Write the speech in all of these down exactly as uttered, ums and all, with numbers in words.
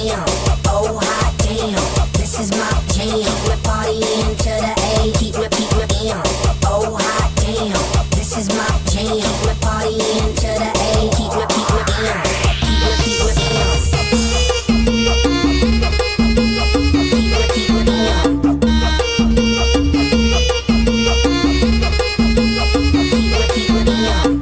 M. Oh hot damn, this is my jam. We're partying to the A, keep it, keep it M. Oh hot damn, this is my jam. We're partying to the A, keep it, keep it M. Keep it, keep it M. Keep it, keep it M. Keep it, keep it M.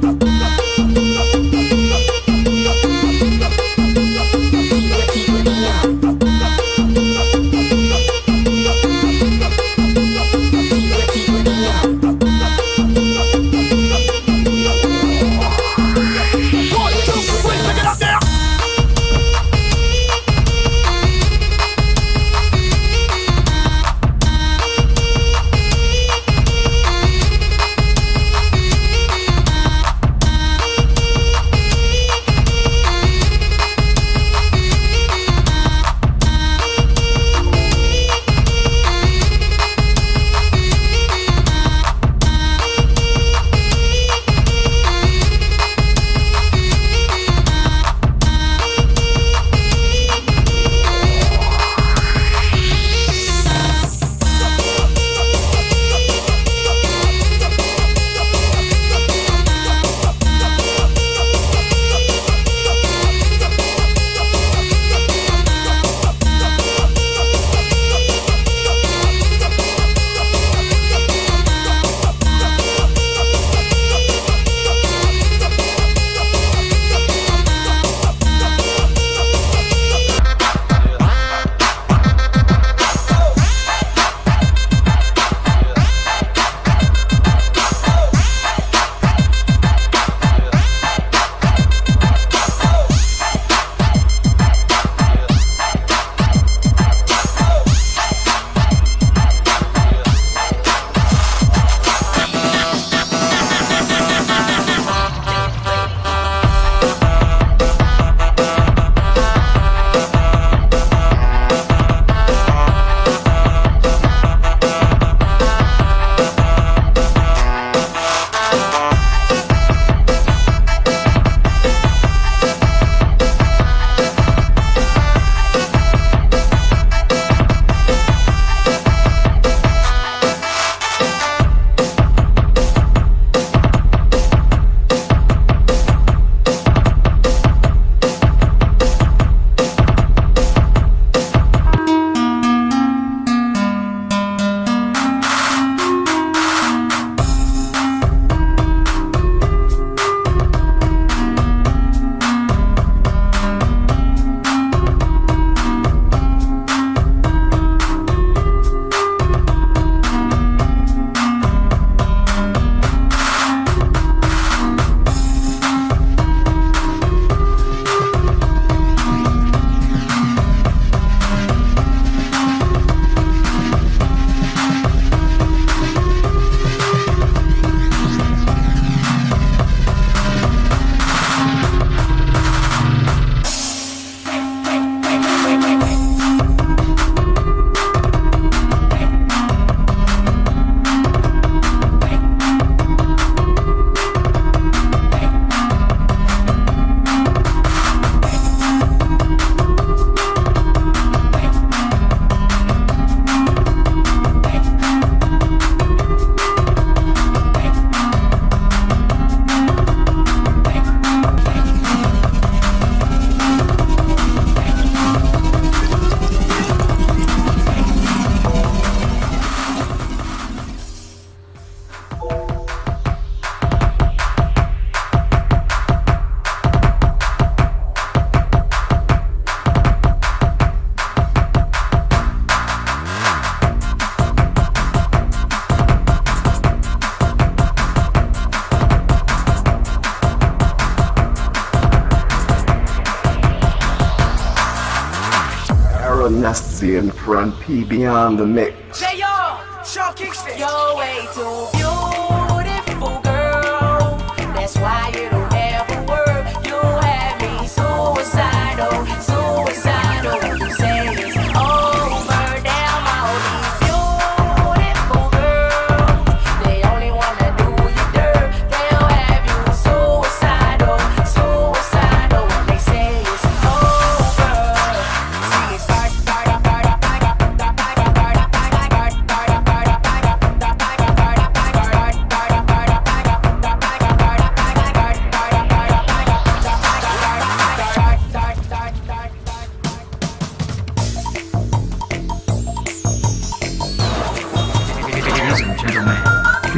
Nasty in front, P beyond the mix. Say yo, Shaw Kingston. You're way too beautiful, girl. That's why you don't have a word. You have me suicidal, suicidal. You say it's over, damn all these beautiful girls. They only wanna do you dirt. They'll have you suicidal, suicidal. When they say it's over.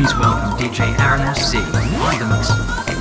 Please welcome D J Aaron S C on the mix.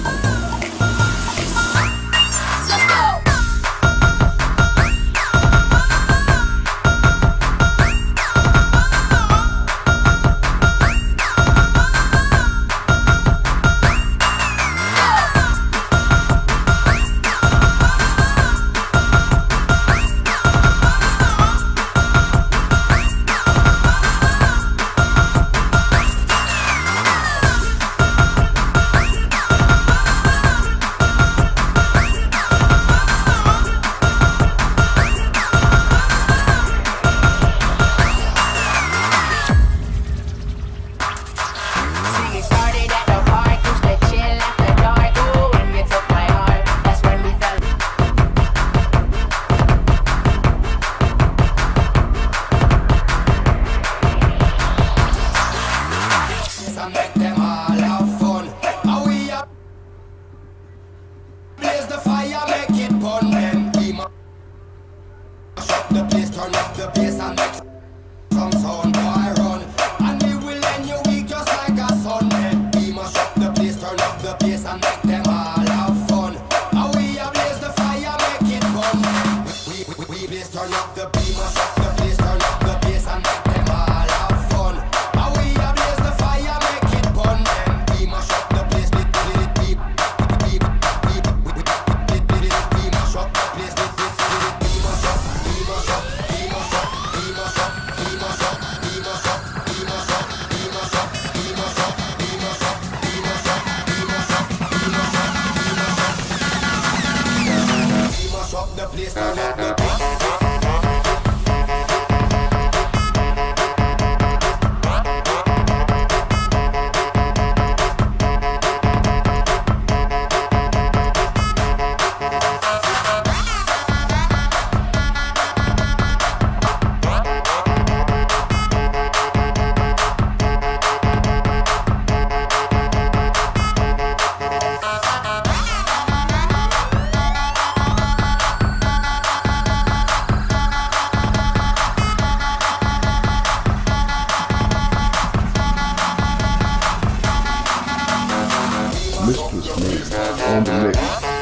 Mistress Made on the mix.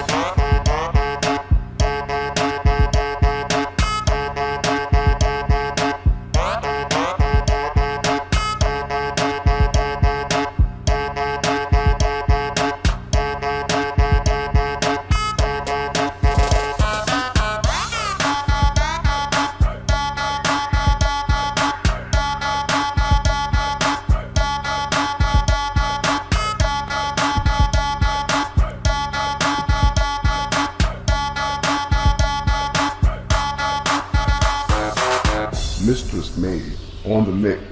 Mistress Made on the mix.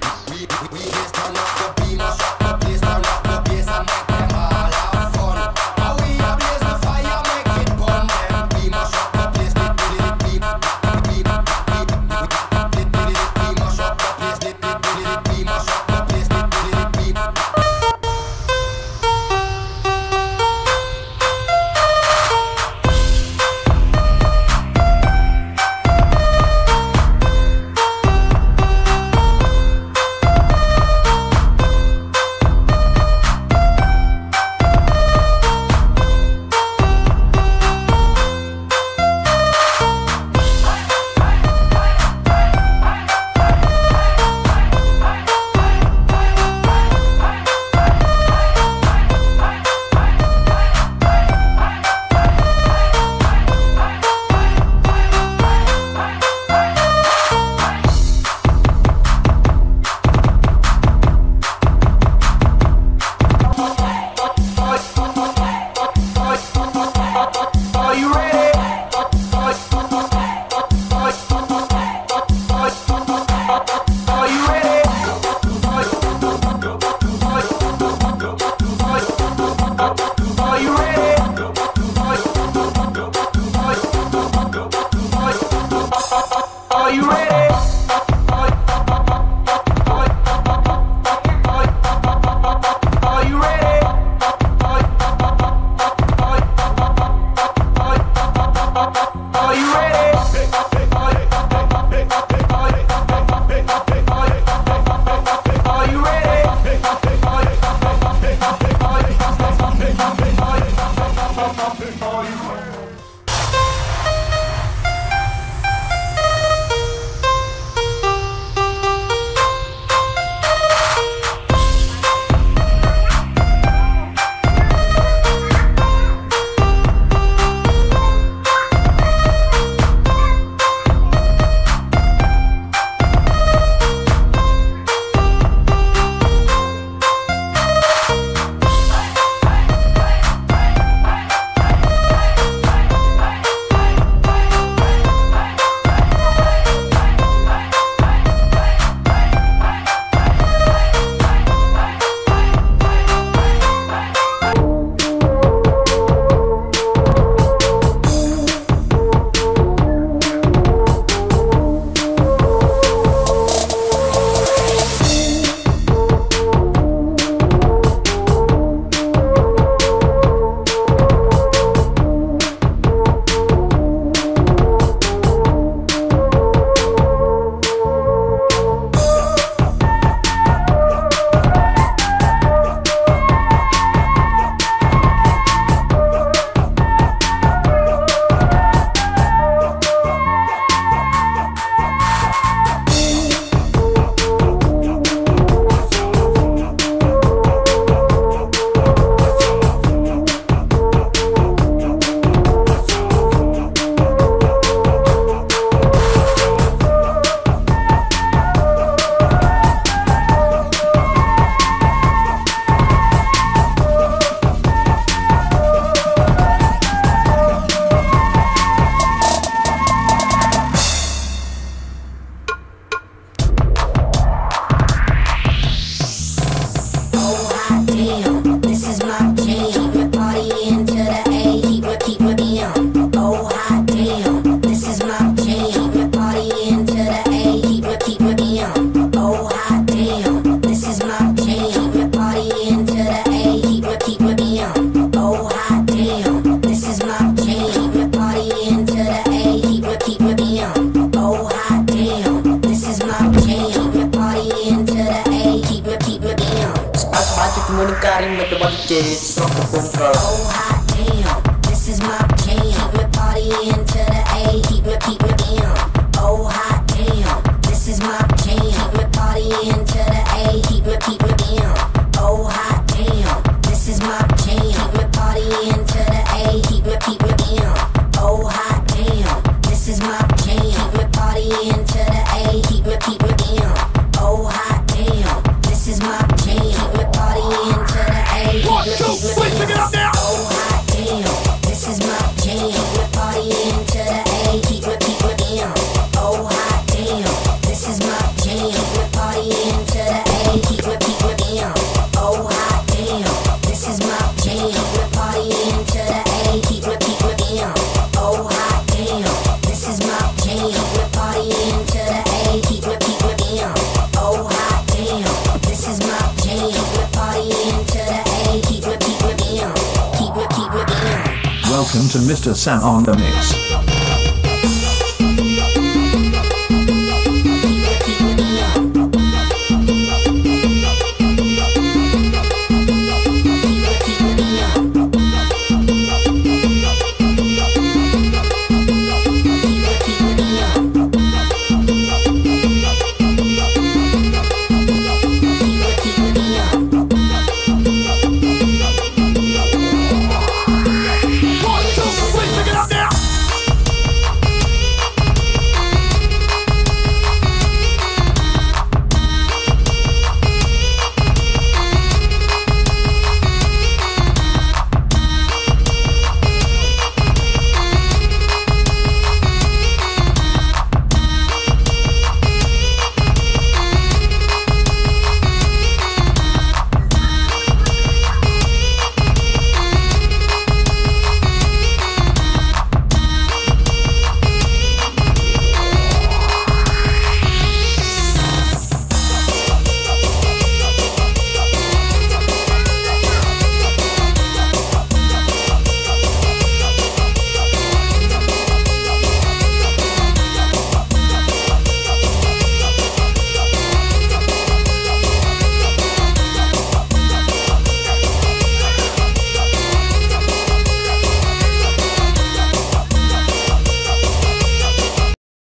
muna karing madabagkit sa kapong ka. Oh hot damn, this is my jam. Keep me partying to the A, keep me, keep me in. Oh hot damn, this is my jam. Keep me partying to the A, keep me, keep me in. Oh hot damn, this is my jam. Keep me partying to the A, keep me, keep me in. Oh hot damn, this is my jam. Keep me partying to the A, keep me, keep me in. Oh hot damn, this is my jam. Keep me partying to the A, keep me, keep me in. Oh hot damn, this is my jam. Keep me partying to the A, keep me, keep me in. Oh hot damn, this is my jam. Keep me partying to the A, keep me, keep me in. Oh hot damn, this is my jam. Keep me partying to the A, keep me, keep me in. Oh hot damn, this is my jam. Keep me partying to the A, keep me, keep me in. Oh hot damn, this is my jam. Keep me partying to the A, keep me, keep me in. Keep me, keep me in. Welcome to Mister Sam on the Mix.